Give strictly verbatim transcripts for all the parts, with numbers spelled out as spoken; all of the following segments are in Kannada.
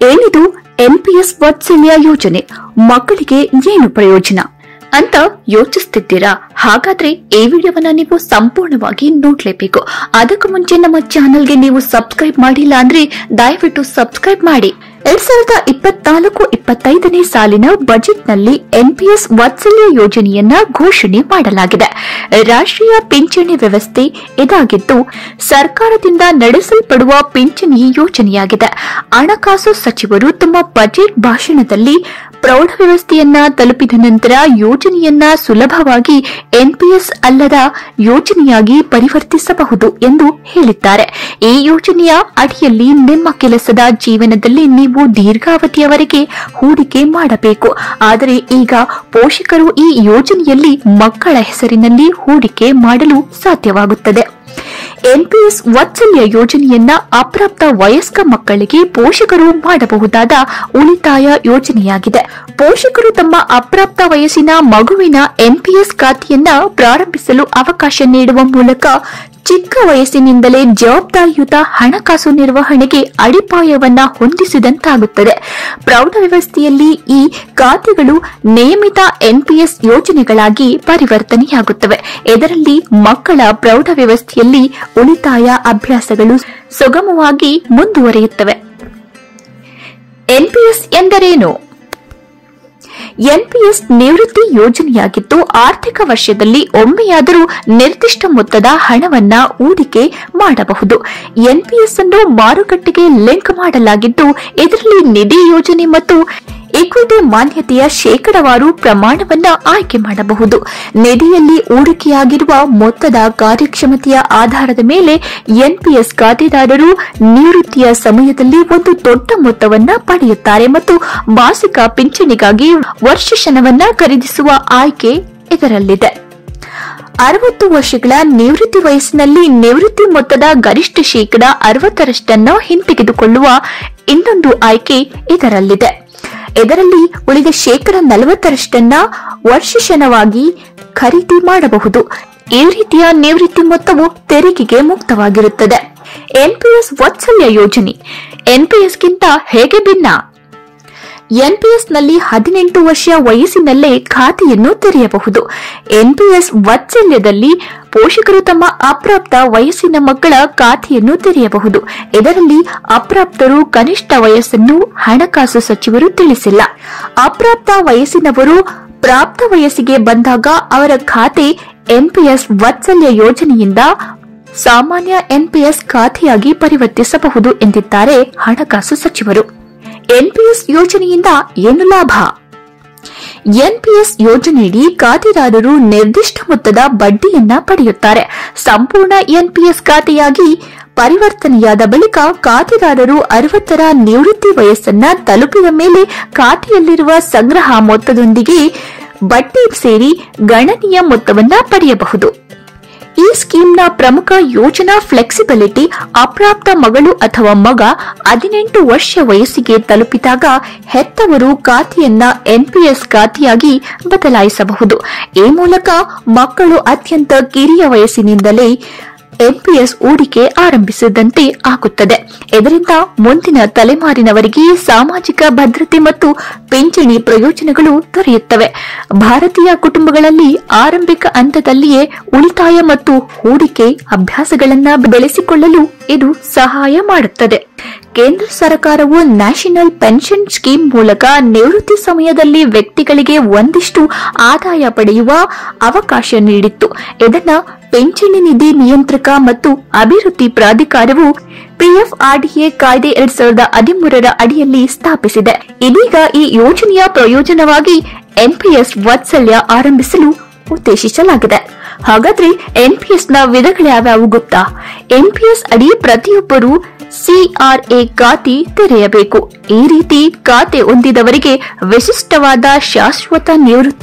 ಏನಿದು ಎನ್ಪಿಎಸ್ ವಾತ್ಸಲ್ಯ ಯೋಜನೆ? ಮಕ್ಕಳಿಗೆ ಏನು ಪ್ರಯೋಜನ ಅಂತ ಯೋಚಿಸುತ್ತಿದ್ದೀರಾ? ಹಾಗಾದ್ರೆ ಈ ವಿಡಿಯೋವನ್ನ ನೀವು ಸಂಪೂರ್ಣವಾಗಿ ನೋಡ್ಲೇಬೇಕು. ಅದಕ್ಕೂ ಮುಂಚೆ ನಮ್ಮ ಚಾನೆಲ್ಗೆ ನೀವು ಸಬ್ಸ್ಕ್ರೈಬ್ ಮಾಡಿಲ್ಲ ಅಂದ್ರೆ ದಯವಿಟ್ಟು ಸಬ್ಸ್ಕ್ರೈಬ್ ಮಾಡಿ. ಎರಡ್ ಸಾವಿರದ ಇಪ್ಪತ್ನಾಲ್ಕು ಇಪ್ಪತ್ತೈದನೇ ಸಾಲಿನ ಬಜೆಟ್ನಲ್ಲಿ ಎನ್ಪಿಎಸ್ ವಾತ್ಸಲ್ಯ ಯೋಜನೆಯನ್ನ ಘೋಷಣೆ ಮಾಡಲಾಗಿದೆ. ರಾಷ್ಟ್ರೀಯ ಪಿಂಚಣಿ ವ್ಯವಸ್ಥೆ ಇದಾಗಿದ್ದು ಸರ್ಕಾರದಿಂದ ನಡೆಸಲ್ಪಡುವ ಪಿಂಚಣಿ ಯೋಜನೆಯಾಗಿದೆ. ಹಣಕಾಸು ಸಚಿವರು ತಮ್ಮ ಬಜೆಟ್ ಭಾಷಣದಲ್ಲಿ ಪ್ರೌಢ ವ್ಯವಸ್ಥೆಯನ್ನ ತಲುಪಿದ ನಂತರ ಯೋಜನೆಯನ್ನ ಸುಲಭವಾಗಿ ಎನ್ಪಿಎಸ್ ಅಲ್ಲದ ಯೋಜನೆಯಾಗಿ ಪರಿವರ್ತಿಸಬಹುದು ಎಂದು ಹೇಳಿದ್ದಾರೆ. ಈ ಯೋಜನೆಯ ಅಡಿಯಲ್ಲಿ ನಿಮ್ಮ ಕೆಲಸದ ಜೀವನದಲ್ಲಿ ನೀವು ದೀರ್ಘಾವಧಿಯವರೆಗೆ ಹೂಡಿಕೆ ಮಾಡಬೇಕು. ಆದರೆ ಈಗ ಪೋಷಕರು ಈ ಯೋಜನೆಯಲ್ಲಿ ಮಕ್ಕಳ ಹೆಸರಿನಲ್ಲಿ ಹೂಡಿಕೆ ಮಾಡಲು ಸಾಧ್ಯವಾಗುತ್ತದೆ. ಎನ್ಪಿಎಸ್ ವಾತ್ಸಲ್ಯ ಯೋಜನೆಯನ್ನ ಅಪ್ರಾಪ್ತ ವಯಸ್ಕ ಮಕ್ಕಳಿಗೆ ಪೋಷಕರು ಮಾಡಬಹುದಾದ ಉಳಿತಾಯ ಯೋಜನೆಯಾಗಿದೆ. ಪೋಷಕರು ತಮ್ಮ ಅಪ್ರಾಪ್ತ ವಯಸ್ಸಿನ ಮಗುವಿನ ಎನ್ಪಿಎಸ್ ಖಾತೆಯನ್ನ ಪ್ರಾರಂಭಿಸಲು ಅವಕಾಶ ನೀಡುವ ಮೂಲಕ ಚಿಕ್ಕ ವಯಸ್ಸಿನಿಂದಲೇ ಜವಾಬ್ದಾರಿಯುತ ಹಣಕಾಸು ನಿರ್ವಹಣೆಗೆ ಅಡಿಪಾಯವನ್ನ ಹೊಂದಿಸಿದಂತಾಗುತ್ತದೆ. ಪ್ರೌಢ ವ್ಯವಸ್ಥೆಯಲ್ಲಿ ಈ ಖಾತೆಗಳು ನಿಯಮಿತ ಎನ್ಪಿಎಸ್ ಯೋಜನೆಗಳಾಗಿ ಪರಿವರ್ತನೆಯಾಗುತ್ತವೆ. ಇದರಲ್ಲಿ ಮಕ್ಕಳ ಪ್ರೌಢ ವ್ಯವಸ್ಥೆಯಲ್ಲಿ ಉಳಿತಾಯ ಅಭ್ಯಾಸಗಳು ಸುಗಮವಾಗಿ ಮುಂದುವರಿಯುತ್ತವೆ. ಎನ್ಪಿಎಸ್ ಎಂದರೇನು? ಎನ್ಪಿಎಸ್ ನಿವೃತ್ತಿ ಯೋಜನೆಯಾಗಿದ್ದು ಆರ್ಥಿಕ ವರ್ಷದಲ್ಲಿ ಒಮ್ಮೆಯಾದರೂ ನಿರ್ದಿಷ್ಟ ಮೊತ್ತದ ಹಣವನ್ನ ಹೂಡಿಕೆ ಮಾಡಬಹುದು. ಎನ್ಪಿಎಸ್ ಅನ್ನು ಮಾರುಕಟ್ಟೆಗೆ ಲಿಂಕ್ ಮಾಡಲಾಗಿದ್ದು ಇದರಲ್ಲಿ ನಿಧಿ ಯೋಜನೆ ಮತ್ತು ಈಕ್ವಿಟಿ ಮಾನ್ಯತೆಯ ಶೇಕಡಾವಾರು ಪ್ರಮಾಣವನ್ನ ಆಯ್ಕೆ ಮಾಡಬಹುದು. ನಿಧಿಯಲ್ಲಿ ಹೂಡಿಕೆಯಾಗಿರುವ ಮೊತ್ತದ ಕಾರ್ಯಕ್ಷಮತೆಯ ಆಧಾರದ ಮೇಲೆ ಎನ್ಪಿಎಸ್ ಖಾತೆದಾರರು ನಿವೃತ್ತಿಯ ಸಮಯದಲ್ಲಿ ಒಂದು ದೊಡ್ಡ ಮೊತ್ತವನ್ನ ಪಡೆಯುತ್ತಾರೆ ಮತ್ತು ಮಾಸಿಕ ಪಿಂಚಣಿಗಾಗಿ ವರ್ಷಶನವನ್ನ ಖರೀದಿಸುವ ಆಯ್ಕೆ ಇದರಲ್ಲಿದೆ. ಅರವತ್ತು ವರ್ಷಗಳ ನಿವೃತ್ತಿ ವಯಸ್ಸಿನಲ್ಲಿ ನಿವೃತ್ತಿ ಮೊತ್ತದ ಗರಿಷ್ಠ ಶೇಕಡಾ ಅರವತ್ತರಷ್ಟನ್ನು ಹಿಂತೆಗೆದುಕೊಳ್ಳುವ ಇನ್ನೊಂದು ಆಯ್ಕೆ ಇದರಲ್ಲಿದೆ. ಇದರಲ್ಲಿ ಉಳಿದ ಶೇಕಡ ನಲವತ್ತರಷ್ಟನ್ನ ವರ್ಷಶನವಾಗಿ ಖರೀದಿ ಮಾಡಬಹುದು. ಈ ರೀತಿಯ ನಿವೃತ್ತಿ ಮೊತ್ತವು ತೆರಿಗೆಗೆ ಮುಕ್ತವಾಗಿರುತ್ತದೆ. ಎನ್ಪಿಎಸ್ ವಾತ್ಸಲ್ಯ ಯೋಜನೆ ಎನ್ಪಿಎಸ್ಗಿಂತ ಹೇಗೆ ಭಿನ್ನ? ಎನ್ಪಿಎಸ್ ನಲ್ಲಿ ಹದಿನೆಂಟು ವರ್ಷ ವಯಸ್ಸಿನಲ್ಲೇ ಖಾತೆಯನ್ನು ತೆರೆಯಬಹುದು. ಎನ್ಪಿಎಸ್ ವಾತ್ಸಲ್ಯದಲ್ಲಿ ಪೋಷಕರು ತಮ್ಮ ಅಪ್ರಾಪ್ತ ವಯಸ್ಸಿನ ಮಕ್ಕಳ ಖಾತೆಯನ್ನು ತೆರೆಯಬಹುದು. ಇದರಲ್ಲಿ ಅಪ್ರಾಪ್ತರು ಕನಿಷ್ಠ ವಯಸ್ಸನ್ನು ಹಣಕಾಸು ಸಚಿವರು ತಿಳಿಸಿಲ್ಲ. ಅಪ್ರಾಪ್ತ ವಯಸ್ಸಿನವರು ಪ್ರಾಪ್ತ ವಯಸ್ಸಿಗೆ ಬಂದಾಗ ಅವರ ಖಾತೆ ಎನ್ಪಿಎಸ್ ವಾತ್ಸಲ್ಯ ಯೋಜನೆಯಿಂದ ಸಾಮಾನ್ಯ ಎನ್ಪಿಎಸ್ ಖಾತೆಯಾಗಿ ಪರಿವರ್ತಿಸಬಹುದು ಎಂದಿದ್ದಾರೆ ಹಣಕಾಸು ಸಚಿವರು. ಎನ್ಪಿಎಸ್ ಯೋಜನೆಯಿಂದ ಏನು ಲಾಭ? ಎನ್ಪಿಎಸ್ ಯೋಜನೆಯಡಿ ಖಾತೆದಾರರು ನಿರ್ದಿಷ್ಟ ಮೊತ್ತದ ಬಡ್ಡಿಯನ್ನ ಪಡೆಯುತ್ತಾರೆ. ಸಂಪೂರ್ಣ ಎನ್ಪಿಎಸ್ ಖಾತೆಯಾಗಿ ಪರಿವರ್ತನೆಯಾದ ಬಳಿಕ ಖಾತೆದಾರರು ಅರವತ್ತರ ನಿವೃತ್ತಿ ವಯಸ್ಸನ್ನ ತಲುಪಿದ ಮೇಲೆ ಖಾತೆಯಲ್ಲಿರುವ ಸಂಗ್ರಹ ಮೊತ್ತದೊಂದಿಗೆ ಬಡ್ಡಿ ಸೇರಿ ಗಣನೀಯ ಮೊತ್ತವನ್ನ ಪಡೆಯಬಹುದು. ಈ ಸ್ಕೀಮ್ನ ಪ್ರಮುಖ ಯೋಜನಾ ಫ್ಲೆಕ್ಸಿಬಿಲಿಟಿ. ಅಪ್ರಾಪ್ತ ಮಗಳು ಅಥವಾ ಮಗ ಹದಿನೆಂಟು ವರ್ಷ ವಯಸ್ಸಿಗೆ ತಲುಪಿದಾಗ ಹೆತ್ತವರು ಖಾತೆಯನ್ನ ಎನ್ಪಿಎಸ್ ಖಾತೆಯಾಗಿ ಬದಲಾಯಿಸಬಹುದು. ಈ ಮೂಲಕ ಮಕ್ಕಳು ಅತ್ಯಂತ ಕಿರಿಯ ವಯಸ್ಸಿನಿಂದಲೇ ಎನ್ಪಿಎಸ್ ಹೂಡಿಕೆ ಆರಂಭಿಸಿದಂತೆ ಆಗುತ್ತದೆ. ಇದರಿಂದ ಮುಂದಿನ ತಲೆಮಾರಿನವರಿಗೆ ಸಾಮಾಜಿಕ ಭದ್ರತೆ ಮತ್ತು ಪಿಂಚಣಿ ಪ್ರಯೋಜನಗಳು ದೊರೆಯುತ್ತವೆ. ಭಾರತೀಯ ಕುಟುಂಬಗಳಲ್ಲಿ ಆರಂಭಿಕ ಹಂತದಲ್ಲಿಯೇ ಉಳಿತಾಯ ಮತ್ತು ಹೂಡಿಕೆ ಅಭ್ಯಾಸಗಳನ್ನು ಬೆಳೆಸಿಕೊಳ್ಳಲು ಇದು ಸಹಾಯ ಮಾಡುತ್ತದೆ. ಕೇಂದ್ರ ಸರ್ಕಾರವು ನ್ಯಾಷನಲ್ ಪೆನ್ಷನ್ ಸ್ಕೀಮ್ ಮೂಲಕ ನಿವೃತ್ತಿ ಸಮಯದಲ್ಲಿ ವ್ಯಕ್ತಿಗಳಿಗೆ ಒಂದಿಷ್ಟು ಆದಾಯ ಪಡೆಯುವ ಅವಕಾಶ ನೀಡಿತ್ತು. ಇದನ್ನ ಪಿಂಚಣಿ ನಿಧಿ ನಿಯಂತ್ರಕ ಮತ್ತು ಅಭಿವೃದ್ಧಿ ಪ್ರಾಧಿಕಾರವು ಪಿಎಫ್ಆರ್ಡಿಎ ಕಾಯ್ದೆ ಎರಡ್ ಸಾವಿರದ ಹದಿಮೂರರ ಅಡಿಯಲ್ಲಿ ಸ್ಥಾಪಿಸಿದೆ. ಇದೀಗ ಈ ಯೋಜನೆಯ ಪ್ರಯೋಜನವಾಗಿ ಎನ್ಪಿಎಸ್ ವಾತ್ಸಲ್ಯ ಆರಂಭಿಸಲು ಉದ್ದೇಶಿಸಲಾಗಿದೆ. ಹಾಗಾದ್ರೆ ಎನ್ಪಿಎಸ್ ನ ವಿಧಗಳ್ಯಾವ್ಯಾವು ಗೊತ್ತಾ? ಎನ್ಪಿಎಸ್ ಅಡಿ ಪ್ರತಿಯೊಬ್ಬರು ಸಿಆರ್ಎ ಖಾತೆ ತೆರೆಯಬೇಕು. ಈ ರೀತಿ ಖಾತೆ ಹೊಂದಿದವರಿಗೆ ವಿಶಿಷ್ಟವಾದ ಶಾಶ್ವತ ನಿವೃತ್ತಿ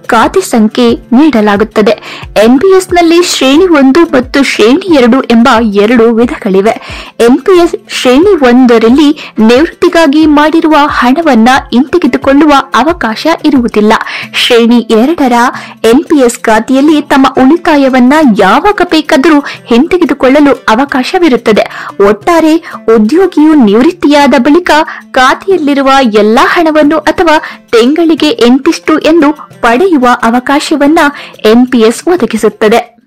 ಖಾತೆ ಸಂಖ್ಯೆ ನೀಡಲಾಗುತ್ತದೆ. ಎನ್ಪಿಎಸ್ನಲ್ಲಿ ಶ್ರೇಣಿ ಒಂದು ಮತ್ತು ಶ್ರೇಣಿ ಎರಡು ಎಂಬ ಎರಡು ವಿಧಗಳಿವೆ. ಎನ್ಪಿಎಸ್ ಶ್ರೇಣಿ ಒಂದರಲ್ಲಿ ನಿವೃತ್ತಿಗಾಗಿ ಮಾಡಿರುವ ಹಣವನ್ನ ಹಿಂತೆಗೆದುಕೊಳ್ಳುವ ಅವಕಾಶ ಇರುವುದಿಲ್ಲ. ಶ್ರೇಣಿ ಎರಡರ ಎನ್ಪಿಎಸ್ ಖಾತೆಯಲ್ಲಿ ತಮ್ಮ ಉಳಿತಾಯವನ್ನ ಯಾವಾಗ ಬೇಕಾದರೂ ಹಿಂತೆಗೆದುಕೊಳ್ಳಲು ಅವಕಾಶವಿರುತ್ತದೆ. ಒಟ್ಟಾರೆ ಉದ್ಯೋಗಿಯು ನಿವೃತ್ತಿಯಾದ ಬಳಿಕ ಖಾತೆಯಲ್ಲಿರುವ ಎಲ್ಲಾ ಹಣವನ್ನು ಅಥವಾ ತಿಂಗಳಿಗೆ ಎಂಟಿಷ್ಟು ಎಂದು ಪಡೆಯುವ ಅವಕಾಶವನ್ನ ಎನ್ಪಿಎಸ್ ಒದಗಿಸುತ್ತದೆ.